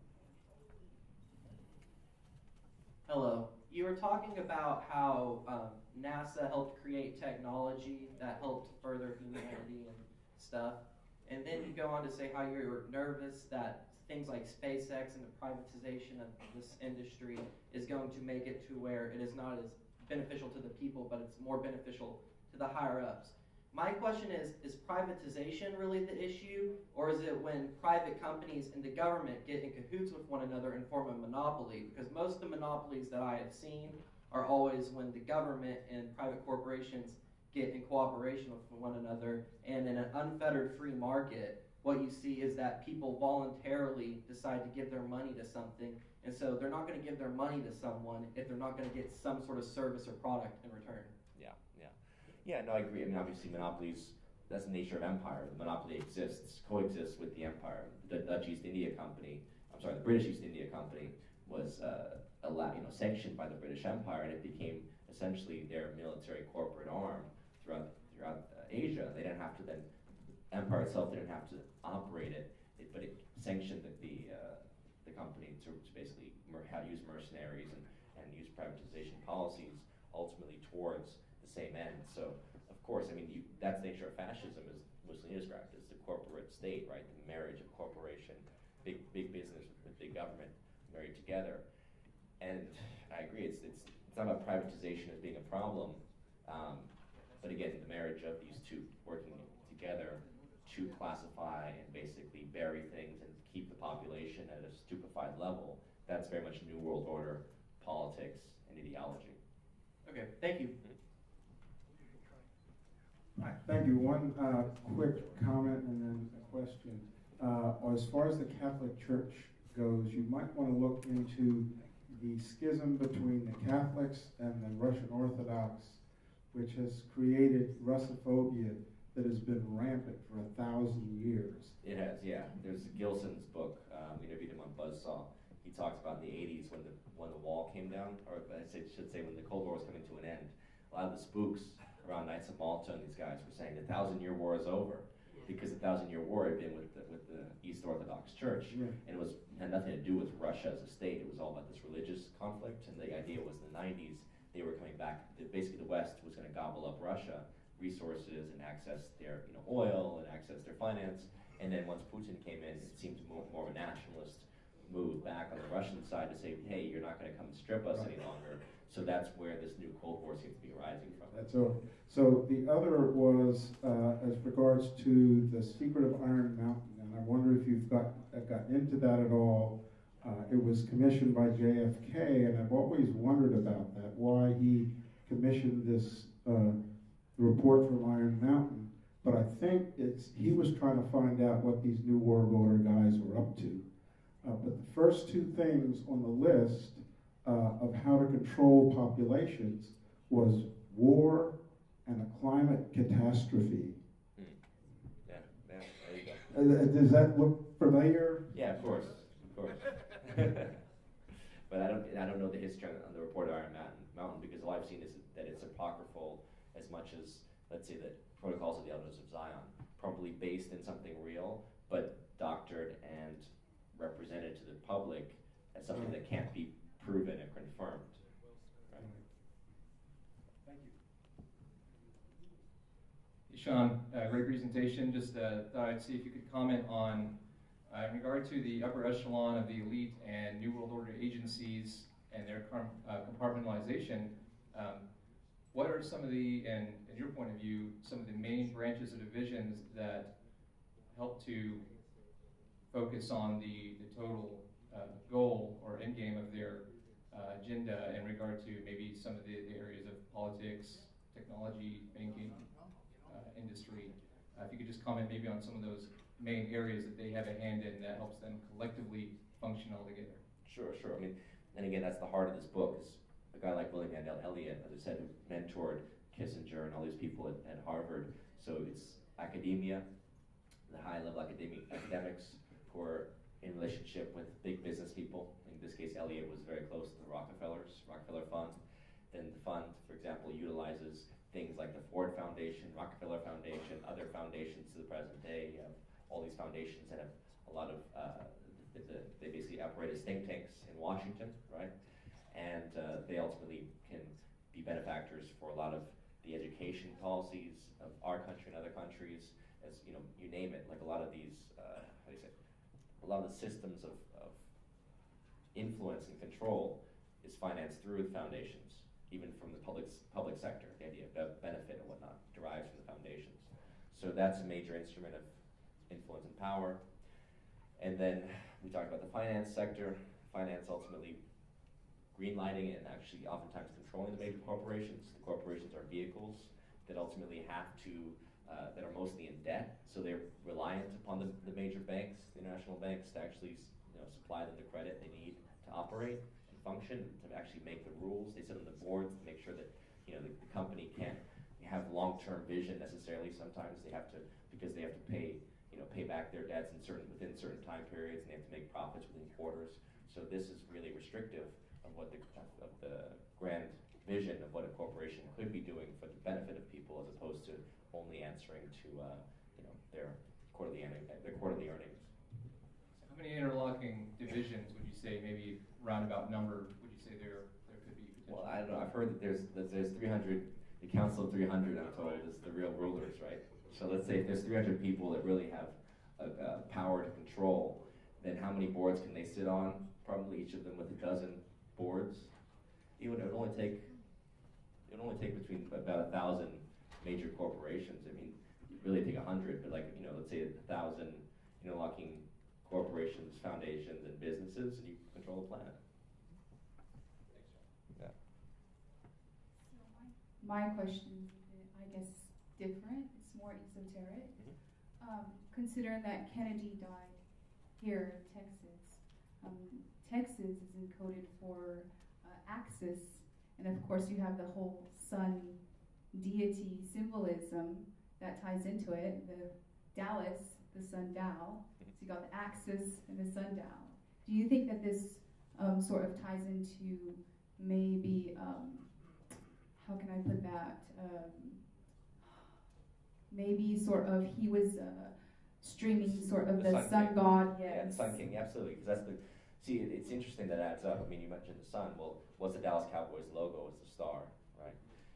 Hello. You were talking about how NASA helped create technology that helped further humanity and stuff. And then you go on to say how you're nervous that things like SpaceX and the privatization of this industry is going to make it to where it is not as beneficial to the people, but it's more beneficial to the higher-ups. My question is privatization really the issue, or is it when private companies and the government get in cahoots with one another and form a monopoly? Because most of the monopolies that I have seen are always when the government and private corporations get in cooperation with one another, and in an unfettered free market, what you see is that people voluntarily decide to give their money to something, and so they're not going to give their money to someone if they're not going to get some sort of service or product in return. Yeah, no, I agree. I mean, obviously, monopolies, that's the nature of empire. The monopoly coexists with the empire. The British East India Company was sanctioned by the British Empire, and it became essentially their military corporate arm throughout Asia. They didn't have to then, the empire itself didn't have to operate it, but it sanctioned the company to basically use mercenaries and use privatization policies ultimately towards the same end. So, of course, I mean, that's the nature of fascism, as Mussolini described. It's the corporate state, right? The marriage of corporation, big business with big government married together. And I agree, it's not about privatization as being a problem, but again, the marriage of these two working together to classify and basically bury things and keep the population at a stupefied level, that's very much New World Order politics and ideology. Okay, thank you. Thank you. One quick comment and then a question. As far as the Catholic Church goes, you might want to look into the schism between the Catholics and the Russian Orthodox, which has created Russophobia that has been rampant for 1,000 years. It has, yeah. There's Gilson's book. We interviewed him on Buzzsaw. He talks about in the 80s when the wall came down, or I should say when the Cold War was coming to an end. A lot of the spooks around Knights of Malta and these guys were saying the 1,000-year war is over, because the 1,000-year war had been with the East Orthodox Church, and it had nothing to do with Russia as a state. It was all about this religious conflict, and the idea was in the 90s they were coming back. Basically, the West was going to gobble up Russia resources and access their oil and access their finance. And then once Putin came in, it seemed more of a nationalist move back on the Russian side to say, hey, you're not going to come and strip us any longer. So that's where this new Cold War seems to be arising from. That's all. So the other was as regards to the Secret of Iron Mountain, and I wonder if you've got into that at all. It was commissioned by JFK, and I've always wondered about that, why he commissioned this report from Iron Mountain. But I think he was trying to find out what these New World Order guys were up to. But the first two things on the list of how to control populations was war and a climate catastrophe. Yeah, there you go. Does that look familiar? Yeah, of course. But I don't know the history on the report of Iron Mountain, because all I've seen is that it's apocryphal as much as, let's say, the Protocols of the Elders of Zion, probably based in something real, but doctored and represented to the public as something that can't be proven and confirmed. Right? Thank you. Hey, Sean, great presentation. Just thought I'd see if you could comment on, in regard to the upper echelon of the elite and New World Order agencies and their compartmentalization, what are are some of the, and in your point of view, some of the main branches or divisions that help to focus on the total goal or end game of their agenda in regard to maybe some of the areas of politics, technology, banking, industry? If you could just comment maybe on some of those main areas that they have a hand in that helps them collectively function all together. Sure. I mean, and again, that's the heart of this book, is a guy like William Mandel Elliott, as I said, who mentored Kissinger and all these people at Harvard. So it's academia, the high-level academics who are in relationship with big business people. In this case, Elliott was very close to the Rockefeller Fund. Then the fund, for example, utilizes things like the Ford Foundation, Rockefeller Foundation, other foundations to the present day. You have all these foundations that have a lot of, they basically operate as think tanks in Washington, right? And they ultimately can be benefactors for a lot of the education policies of our country and other countries, as you know, you name it. Like a lot of these, a lot of the systems of influence and control is financed through the foundations, even from the public sector. The idea of benefit and whatnot derives from the foundations. So that's a major instrument of influence and power. And then we talked about the finance sector. Finance ultimately greenlighting and actually oftentimes controlling the major corporations. The corporations are vehicles that ultimately have to, that are mostly in debt, so they're reliant upon the major banks, the international banks, to actually supply them the credit they need to operate and function, to actually make the rules. They sit on the boards to make sure that the company can't have long-term vision necessarily. Sometimes they have to, because they have to pay back their debts within certain time periods, and they have to make profits within quarters. So this is really restrictive of what the grand vision of what a corporation could be doing for the benefit of people, as opposed to only answering to their quarterly earnings. How many interlocking divisions would you say, maybe roundabout number, would you say there could be potentially? Well, I don't know. I've heard that there's 300. The Council of 300, I'm told, is the real rulers, right? So let's say if there's 300 people that really have power to control, then how many boards can they sit on? Probably each of them with a dozen boards. It would only take between about 1,000 major corporations. I mean, really take 100, but let's say 1,000 interlocking corporations, foundations, and businesses, and you control the planet. Yeah. My question is, I guess, different. It's more esoteric. Considering that Kennedy died here in Texas, Texas is encoded for Axis, and of course you have the whole sun deity symbolism that ties into it. The Dallas, the sundial. So you got the axis and the sundial. Do you think that this sort of ties into maybe how can I put that? Maybe sort of he was streaming sort of the sun god. Yes. Yeah, the Sun King, absolutely. Because that's the. See, it's interesting that adds up. I mean, you mentioned the sun. Well, what's the Dallas Cowboys logo? It's the star, right?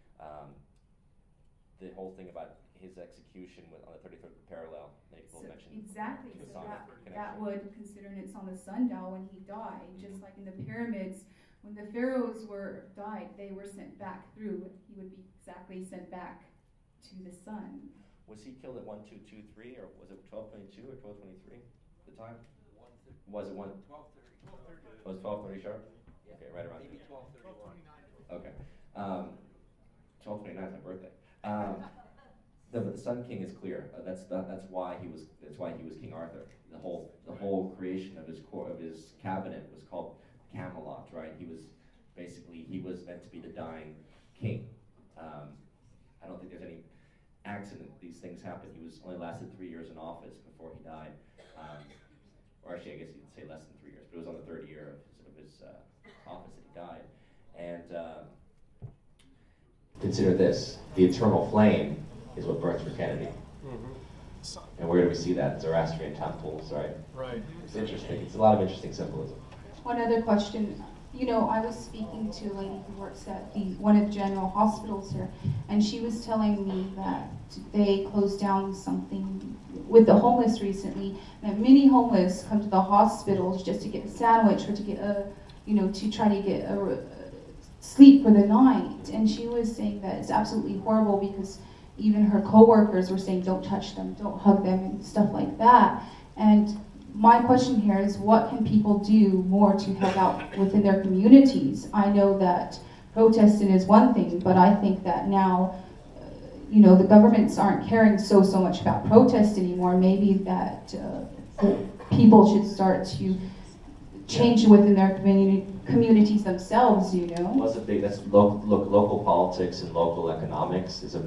The whole thing about his execution on the 33rd parallel. People mentioned exactly. So that would, considering it's on the sundial when he died, just like in the pyramids, when the pharaohs died, they were sent back through. He would be exactly sent back to the sun. Was he killed at 1223, or was it 1222 or 1223? The time? Was it 1230? Was 1230 sharp? Yeah. Okay, right around. Maybe 1231. Okay. 1229 is my birthday. But the Sun King is clear. That's why he was King Arthur. The whole creation of his cabinet was called Camelot, right? He was meant to be the dying king. I don't think there's any accident these things happen. He only lasted 3 years in office before he died. Or actually, I guess you could say less than 3 years, but it was on the third year of his office that he died. And consider this: the eternal flame is what burns for Kennedy. And where do we see that? Zoroastrian temples, right? Right. It's interesting. It's a lot of interesting symbolism. One other question. I was speaking to a lady who works at one of the general hospitals here, and she was telling me that they closed down something with the homeless recently, that many homeless come to the hospitals just to get a sandwich or to get to try to get sleep for the night. And she was saying that it's absolutely horrible because even her coworkers were saying, don't touch them, don't hug them, and stuff like that. And my question here is, what can people do more to help out within their communities? I know that protesting is one thing, but I think that now, you know, the governments aren't caring so much about protest anymore. Maybe that people should start to change within their communities themselves, you know? Well, that's local politics and local economics is to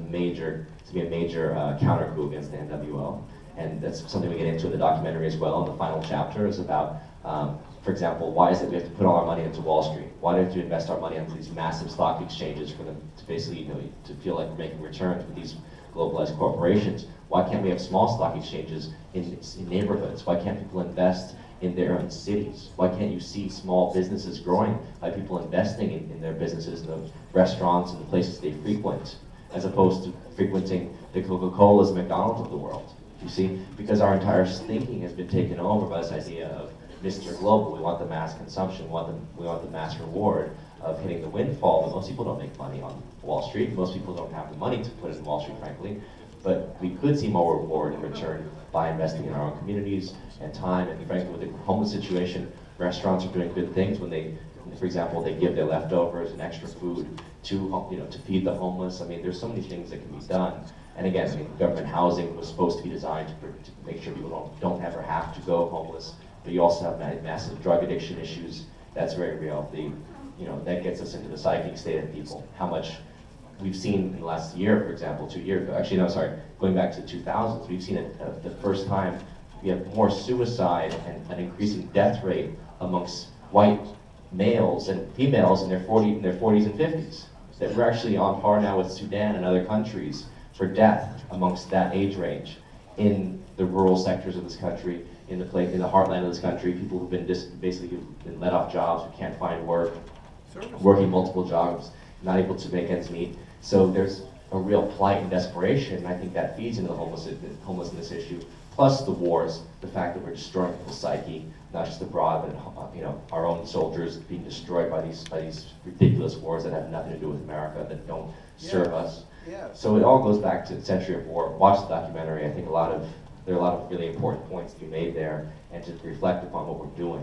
be a major counter coup against the NWO. And that's something we get into in the documentary as well. In the final chapter is about, for example, why is it we have to put all our money into Wall Street? Why do we have to invest our money into these massive stock exchanges for them to basically, you know, to feel like we're making returns with these globalized corporations? Why can't we have small stock exchanges in neighborhoods? Why can't people invest in their own cities? Why can't you see small businesses growing by people investing in their businesses, the restaurants and the places they frequent, as opposed to frequenting the Coca-Colas and McDonald's of the world? You see, because our entire thinking has been taken over by this idea of Mr. Global. We want the mass consumption, we want the mass reward of hitting the windfall, but most people don't make money on Wall Street. Most people don't have the money to put in Wall Street, frankly. But we could see more reward in return by investing in our own communities and time. And frankly, with the homeless situation, restaurants are doing good things when they, for example, they give their leftovers and extra food to, you know, to feed the homeless. I mean, there's so many things that can be done. And again, I mean, government housing was supposed to be designed to make sure people don't ever have to go homeless. But you also have massive drug addiction issues. That's very real. You know, that gets us into the psychic state of people. How much we've seen in the last year, for example, 2 years ago. Actually, no, sorry, going back to the 2000s, we've seen it the first time we have more suicide and an increasing death rate amongst white males and females in their 40s and 50s. That we're actually on par now with Sudan and other countries for death amongst that age range in the rural sectors of this country, in the heartland of this country, people who've been basically been let off jobs, who can't find work, working multiple jobs, not able to make ends meet. So there's a real plight and desperation, and I think that feeds into the homelessness issue, plus the wars, the fact that we're destroying people's psyche, not just abroad, but you know, our own soldiers being destroyed by these ridiculous wars that have nothing to do with America, that don't serve us. Yeah. So it all goes back to the Century of War. Watch the documentary. I think there are a lot of really important points to be made there, and to reflect upon what we're doing.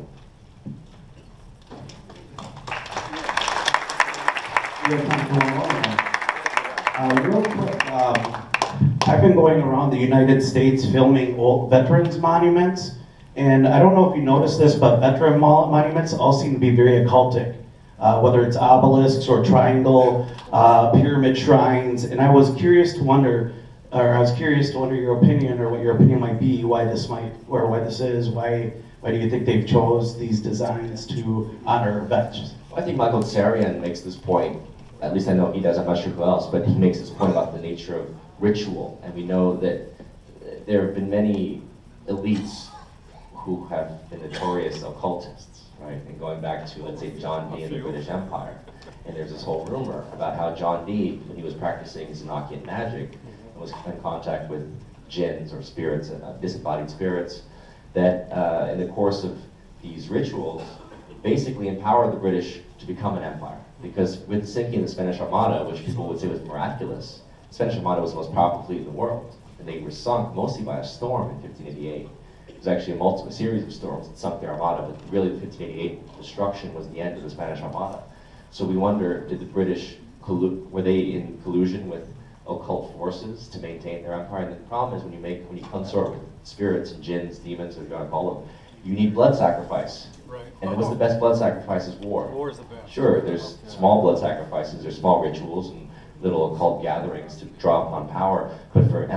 Real quick, I've been going around the United States filming old veterans monuments, and I don't know if you noticed this, but veteran monuments all seem to be very occultic, whether it's obelisks or triangle, pyramid shrines, and I was curious to wonder your opinion, or what your opinion might be, why this is, why do you think they've chose these designs to honor vets? I think Michael Tsarian makes this point, at least I know he does, I'm not sure who else, but he makes this point about the nature of ritual. And we know that there have been many elites who have been notorious occultists, right? And going back to, let's say, John Dee in the British Empire. And there's this whole rumor about how John Dee, when he was practicing his Enochian magic, and was in contact with jinns or spirits, disembodied spirits, that in the course of these rituals, basically empowered the British to become an empire. Because with sinking the Spanish Armada, which people would say was miraculous, the Spanish Armada was the most powerful fleet in the world. And they were sunk mostly by a storm in 1588. It was actually a series of storms that sunk the Armada, but really the 1588 destruction was the end of the Spanish Armada. So we wonder, did the British, were they in collusion with occult forces to maintain their empire? And the problem is when you consort with spirits and jinns, demons, whatever you want to call them, you need blood sacrifice. Right. And what's the best blood sacrifice is war. War is the best. Sure, there's small blood sacrifices, there's small rituals and little occult gatherings to draw upon power, but for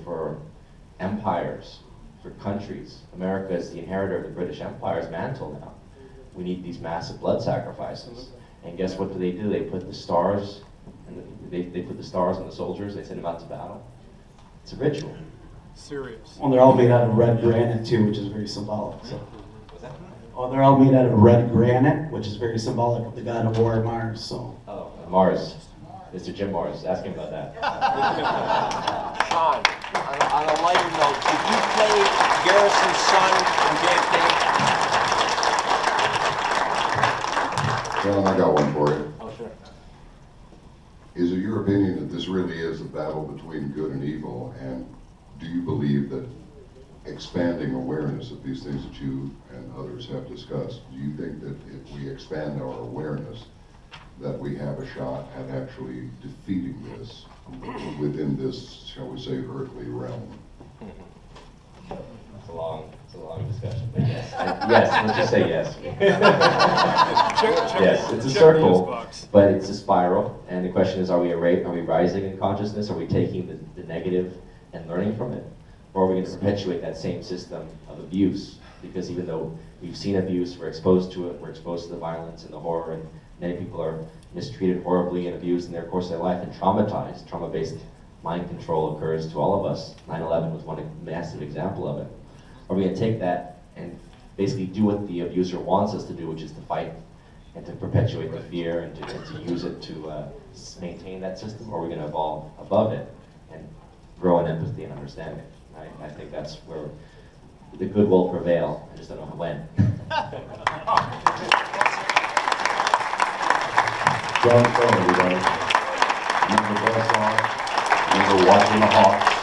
empires, for countries, America is the inheritor of the British Empire's mantle now. We need these massive blood sacrifices. And guess what do? They put the stars, and they put the stars on the soldiers, they send them out to battle. It's a ritual. Serious. Well, they're all made out of red granite too, which is very symbolic. So. Oh, they're all made out of red granite, which is very symbolic of the god of war, Mars. So. Oh, Mars. Mr. Jim Mars. Ask him about that. Sean, on a lighter note, did you play Garrison's son in JFK? Well, I got one for you. Oh, sure. your opinion that this really is a battle between good and evil, and do you believe that expanding awareness of these things that you and others have discussed, do you think that if we expand our awareness, that we have a shot at actually defeating this within this, shall we say, earthly realm? It's a long discussion, but yes. Yes, let's just say yes. Yes, it's a circle, but it's a spiral, and the question is, are we rising in consciousness? Are we taking the negative and learning from it? Or are we going to perpetuate that same system of abuse? Because even though we've seen abuse, we're exposed to it, we're exposed to the violence and the horror, and many people are mistreated horribly and abused in their course of their life and traumatized. Trauma-based mind control occurs to all of us. 9/11 was one massive example of it. Are we going to take that and basically do what the abuser wants us to do, which is to fight and to perpetuate the fear and to use it to maintain that system? Or are we going to evolve above it and grow in empathy and understanding? I think that's where the good will prevail. I just don't know when. John Stone, everybody. Remember Bear Song? Remember Watching the Hawk?